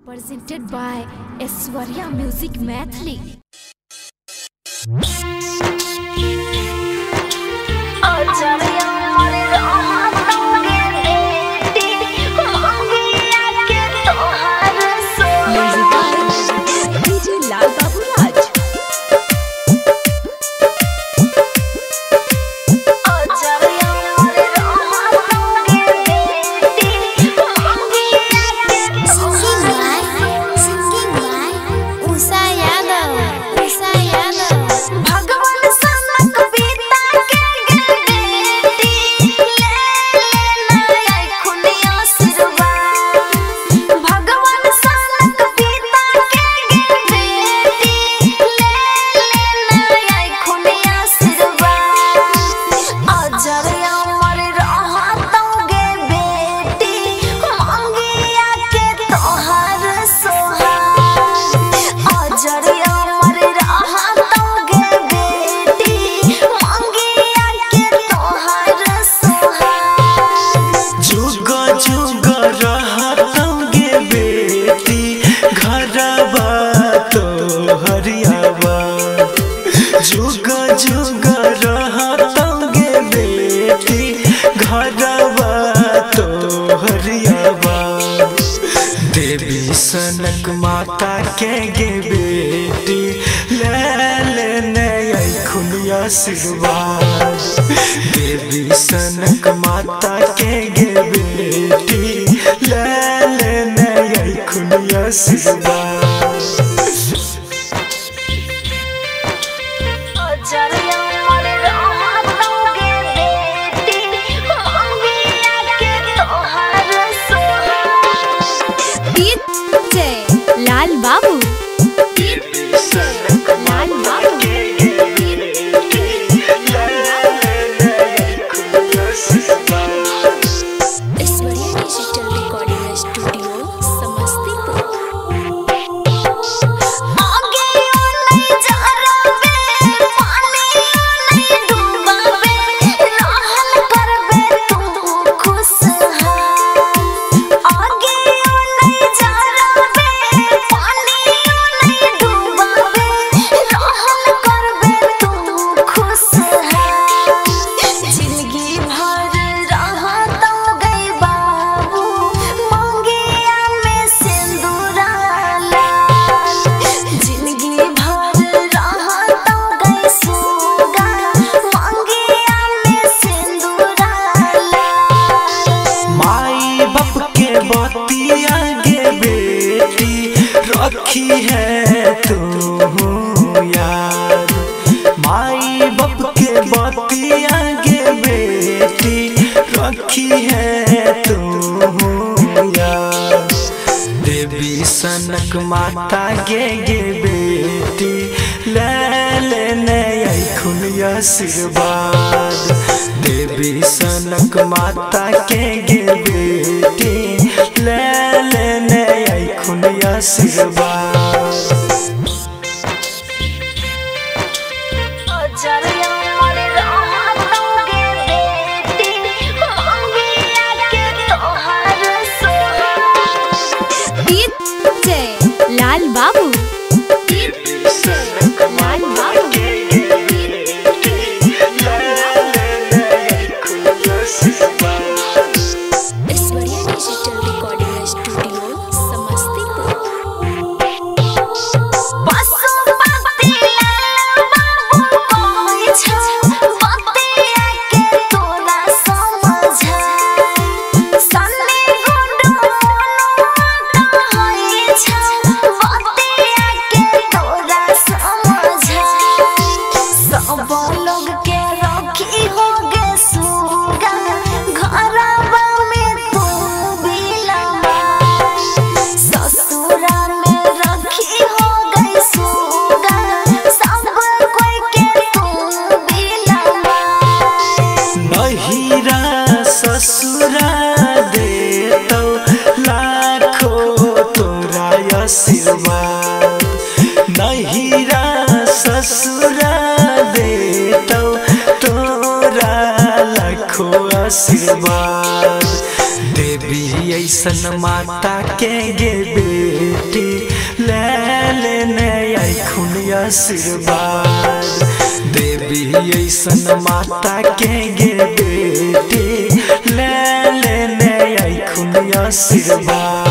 Presented by Aishwarya Music Mathli. देवी सनक माता के गे बेटी ले खुनिया आशीर्वाद। देवी सनक माता के गे बेटी ले खुनिया आशीर्वाद। लाल बाबू रखी है तू याद। माई बाप के बतिया गे बेटी रखी है तू याद। देवी सनक माता गे बेटी ले खुनिया आशीर्वाद। देवी सनक माता के गे बेटी ले खुनिया आशीर्वाद। लाल बाबू ससुरा दे तो लाखों तोरा आशीर्वाद। नहीरा ससुरा दे तो तोरा लाखों आशीर्वाद। देवी ऐसन माता के गे आशीर्वाद देवी ऐसन माता के गे बेटी ले ले आई खून आशीर्वाद।